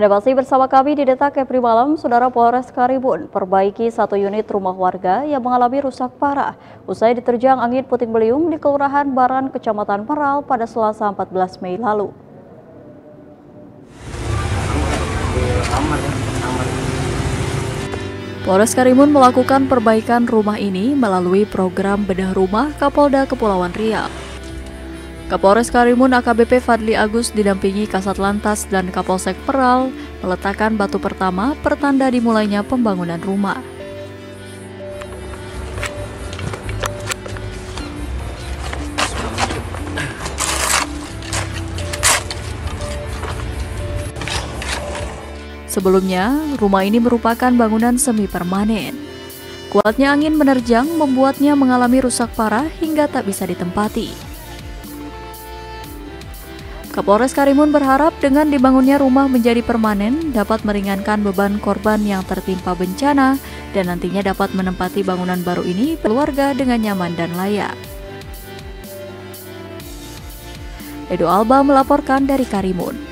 Anda masih bersama kami di Detak Kepri Malam. Saudara, Polres Karimun perbaiki satu unit rumah warga yang mengalami rusak parah usai diterjang angin puting beliung di Kelurahan Baran, Kecamatan Meral pada Selasa 14 Mei lalu. Polres Karimun melakukan perbaikan rumah ini melalui program bedah rumah Kapolda Kepulauan Riau. Kapolres Karimun AKBP Fadli Agus didampingi Kasat Lantas dan Kapolsek Meral meletakkan batu pertama pertanda dimulainya pembangunan rumah. Sebelumnya, rumah ini merupakan bangunan semi permanen. Kuatnya angin menerjang membuatnya mengalami rusak parah hingga tak bisa ditempati. Kapolres Karimun berharap dengan dibangunnya rumah menjadi permanen dapat meringankan beban korban yang tertimpa bencana dan nantinya dapat menempati bangunan baru ini keluarga dengan nyaman dan layak. Edo Alba melaporkan dari Karimun.